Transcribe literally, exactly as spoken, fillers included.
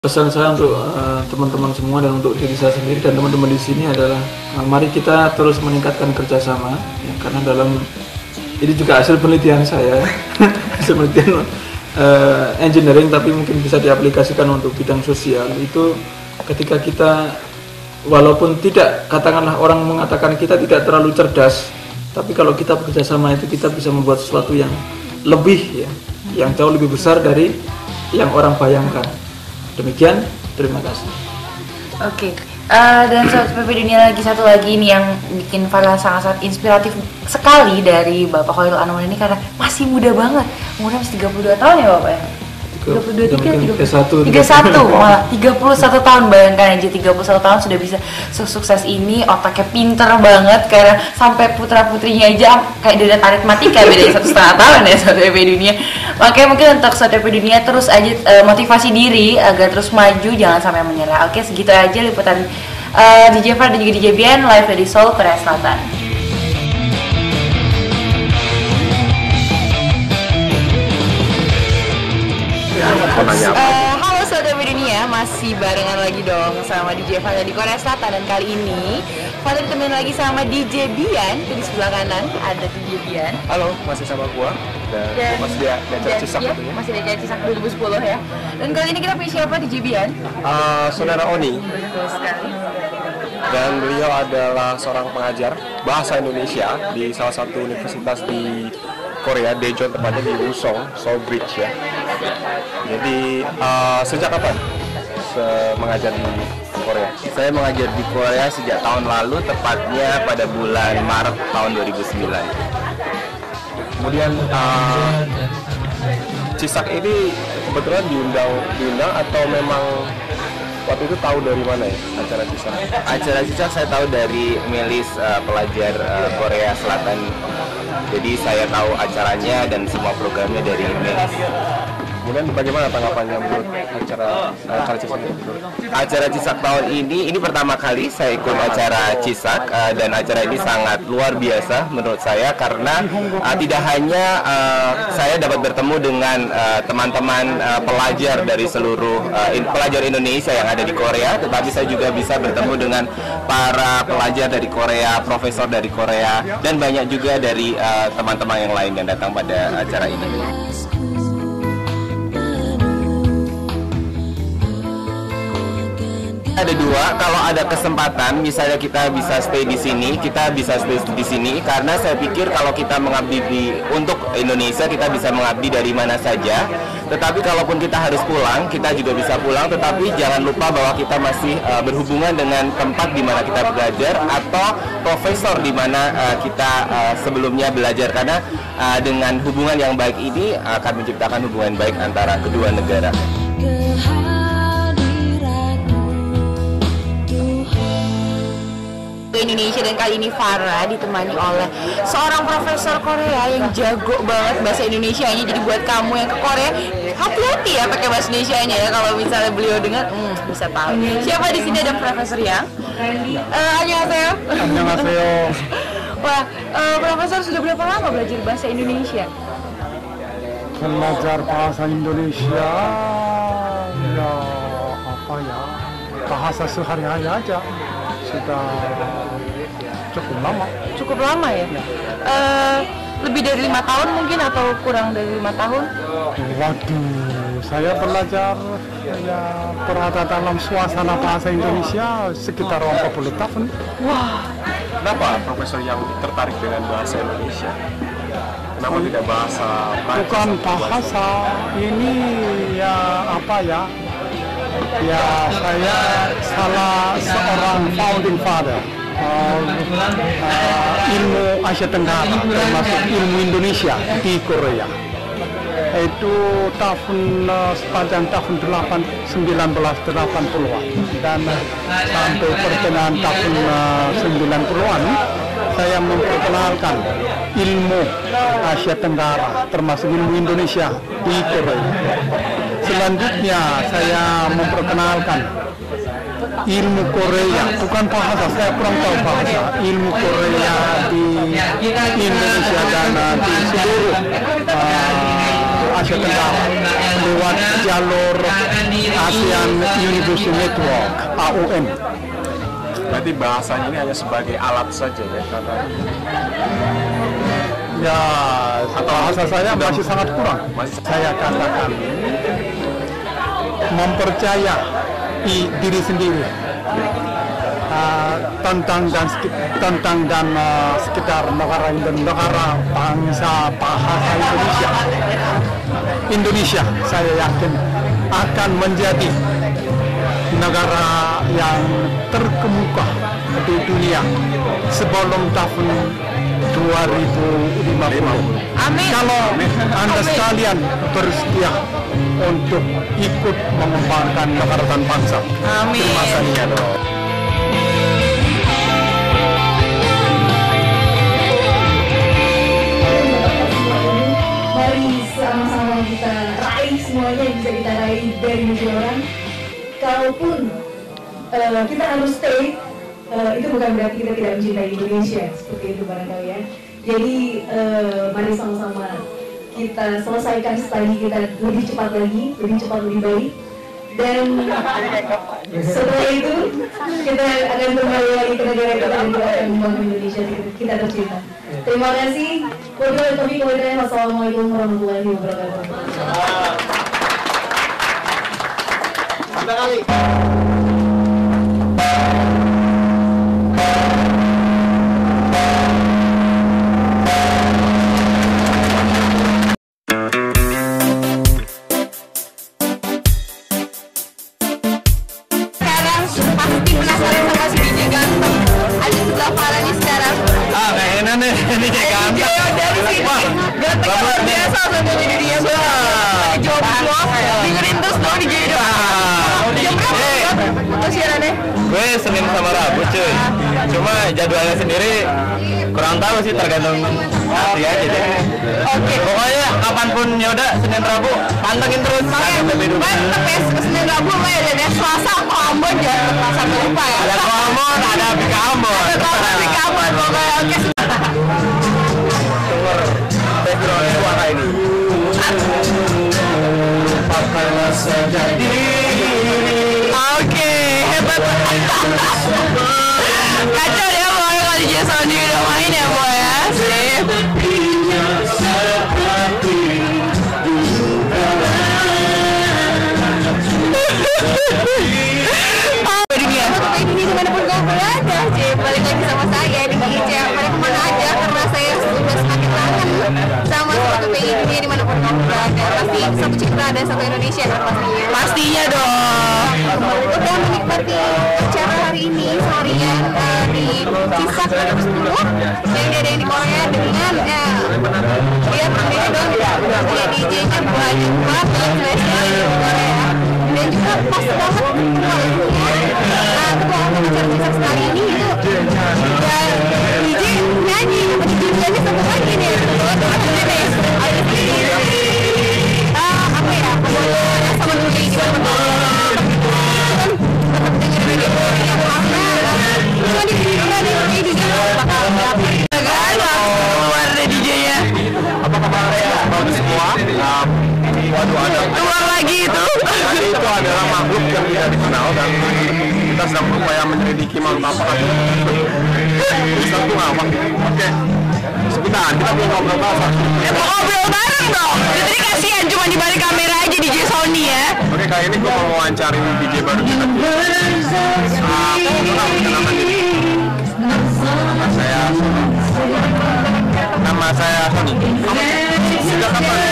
Pesan saya untuk uh, teman-teman semua dan untuk diri saya sendiri dan teman-teman di sini adalah uh, mari kita terus meningkatkan kerjasama ya, karena dalam ini juga hasil penelitian saya hasil penelitian uh, engineering tapi mungkin bisa diaplikasikan untuk bidang sosial. Itu ketika kita walaupun tidak, katakanlah orang mengatakan kita tidak terlalu cerdas, tapi kalau kita bekerjasama itu kita bisa membuat sesuatu yang lebih ya, yang jauh lebih besar dari yang orang bayangkan. Demikian, terima kasih. Oke, okay. uh, dan Sobat P P Dunia lagi satu lagi nih yang bikin Farel sangat-sangat inspiratif sekali dari Bapak Khoirul Anwar ini karena masih muda banget, umurnya masih tiga puluh dua tahun ya Bapak ya? tiga puluh dua, tiga puluh satu, tiga puluh satu, malah tiga puluh satu tahun, bayangkan aja tiga puluh satu tahun sudah bisa sukses ini, otaknya pinter banget karena sampai putra-putrinya aja kayak dari aritmatika beda satu setengah tahun ya Sobat P P Dunia. Makanya mungkin untuk Sobat P P Dunia terus aja uh, motivasi diri agar terus maju, jangan sampai menyerah. Oke, segitu aja liputan uh, D J Far dan juga D J Bian live dari Seoul, Korea Selatan. Uh, halo Sobat P P Dunia, masih barengan lagi dong sama D J Far di Korea Selatan. Dan kali ini Far ditemenin lagi sama D J Bian. Di sebelah kanan ada D J Bian. Halo, masih sama gua dan, dan masih di acara Cisak ya, masih di acara Cisak dua ribu sepuluh ya. Dan kali ini kita punya siapa D J Bian? Uh, Saudara Oni. Betul sekali. Dan beliau adalah seorang pengajar bahasa Indonesia di salah satu universitas di Korea, Daejeon, tepatnya di Wusong, Seoul Bridge ya. Jadi uh, sejak kapan Se mengajar di Korea? Saya mengajar di Korea sejak tahun lalu, tepatnya pada bulan Maret tahun dua ribu sembilan. Kemudian uh, Cisak ini kebetulan diundang, diundang atau memang waktu itu tahu dari mana ya acara Cisak? Acara Cisak saya tahu dari milis uh, pelajar uh, Korea Selatan. Jadi saya tahu acaranya dan semua programnya dari milis. Kemudian bagaimana tanggapannya menurut acara acara Cisak ini? Acara Cisak tahun ini, ini pertama kali saya ikut acara Cisak uh, dan acara ini sangat luar biasa menurut saya karena uh, tidak hanya uh, saya dapat bertemu dengan teman-teman uh, uh, pelajar dari seluruh uh, in, pelajar Indonesia yang ada di Korea, tetapi saya juga bisa bertemu dengan para pelajar dari Korea, profesor dari Korea, dan banyak juga dari teman-teman uh, yang lain yang datang pada acara ini. Ada dua, kalau ada kesempatan misalnya kita bisa stay di sini, kita bisa stay di sini karena saya pikir kalau kita mengabdi di, untuk Indonesia kita bisa mengabdi dari mana saja. Tetapi kalaupun kita harus pulang, kita juga bisa pulang, tetapi jangan lupa bahwa kita masih uh, berhubungan dengan tempat di mana kita belajar atau profesor di mana uh, kita uh, sebelumnya belajar karena uh, dengan hubungan yang baik ini akan menciptakan hubungan baik antara kedua negara. Indonesia dan kali ini Farah ditemani oleh seorang profesor Korea yang jago banget bahasa Indonesianya. Jadi buat kamu yang ke Korea hati-hati ya pakai bahasa Indonesianya ya, kalau misalnya beliau dengar hmm, bisa tahu. Siapa di sini ada Profesor Yang? Uh, Annyeonghaseyo. Annyeonghaseyo. Wah, uh, Profesor sudah berapa lama belajar bahasa Indonesia? Belajar bahasa Indonesia ya apa ya, bahasa sehari-hari aja sudah cukup lama. Cukup lama ya? Ya. Uh, lebih dari lima tahun mungkin atau kurang dari lima tahun? Waduh, saya belajar ya berada dalam suasana bahasa Indonesia sekitar empat puluh tahun. Wah. Kenapa Profesor yang tertarik dengan bahasa Indonesia? Kenapa oh, tidak bahasa Prancis? Bukan bahasa, ini ya apa ya? Ya saya salah seorang founding father uh, uh, ilmu Asia Tenggara termasuk ilmu Indonesia di Korea. Itu tahun uh, sepanjang tahun sembilan belas delapan puluhan dan uh, sampai pertengahan tahun uh, sembilan puluhan saya memperkenalkan ilmu Asia Tenggara termasuk ilmu Indonesia di Korea. Selanjutnya saya memperkenalkan ilmu Korea, bukan bahasa, saya kurang tahu bahasa, ilmu Korea di Indonesia dan di seluruh uh, Asia Tenggara lewat jalur ASEAN University Network (A U N). Berarti bahasanya ini hanya sebagai alat saja ya, karena Ya, bahasa saya masih sangat kurang. Saya katakan mempercayai diri sendiri uh, tentang dan tentang dan uh, sekitar negara negara bangsa bahasa Indonesia. Indonesia, saya yakin akan menjadi negara yang terkemuka di dunia sebelum tahun dua ribu lima puluh. Amin. Kalau Anda sekalian bersedia untuk ikut mengembangkan negara dan bangsa. Amin. Terima kasih. Mari sama-sama kita raih semuanya yang bisa kita raih dari negeri orang. Kalaupun uh, kita harus stay, uh, itu bukan berarti kita tidak mencintai Indonesia, seperti itu barangkali ya. Jadi uh, mari sama-sama kita selesaikan studi kita lebih cepat lagi, lebih cepat lebih baik. Dan setelah itu kita akan kembali lagi ke negara kita dan kita akan membangun Indonesia kita tercinta. Terima kasih. Wassalamualaikum warahmatullahi wabarakatuh. Pasti penasaran sama si D J ganteng. Ada sebelah Farani sekarang. Ah, kayaknya nih ini ganteng. Dari sini ganteng luar biasa sampai jadi dia. Jomblo, dengerin terus dong D J dong. Jam berapa siarannya? Gue Senin sama Rabu cuy. Cuma jadwalnya sendiri kurang tahu sih, tergantung hati aja deh. Oke. Pokoknya kapanpun ya udah Senin Rabu pantengin terus. Mantep ya, Senin Rabu mah ya, dan Selasa ke Ambon ya, sampai lupa ya. Ada Ambon, ada Bika Ambon. Ada Bika Ambon pokoknya. Oke. dengar background suara ini. Lupakanlah saja diri. Oke, hebat. Kacau ya boy, kalau D J Sony udah main ya boy ya. Sip. Oh, dunia. Ini dimanapun kau berada, J. Balik lagi sama saya di D J. Balik kemana aja, karena saya sudah semakin kangen sama satu P I dunia dimanapun kau berada. Pasti satu citra dan satu Indonesia kan pastinya. Pastinya dong. Udah menikmati acara hari ini seharian uh, di Cisak dua ribu sepuluh yang diadain di Korea dengan ya, dia berbeda dong. Dia D J-nya banyak banget spesial di Korea. Dan juga pas banget kemarinnya uh, ketua umum acara Cisak sekali ini itu dan D J nyanyi D J-nya satu lagi nih kebetulan teman-teman nih ada di uh, apa ya kemudian sama D J di mana-mana tetap dengerin radio yang karena cuma di sini ada D J bakal dapat kan keluar deh D J-nya. Apa kabar ya? Bagus semua. Um, waduh ada. Keluar lagi itu. Jadi itu adalah makhluk yang tidak dikenal dan kita sedang berupaya menyelidiki makhluk apa kan. Bisa tuh apa? Oke. Sebentar, kita belum ngobrol bahasa. Ya mau ngobrol bareng dong. Jadi kasihan cuma di balik kamera aja D J Sony ya. Oke, kali ini gue mau wawancari D J baru kita. Ah, kenapa diri? Nama saya Nama saya Sony. Sejak kapan?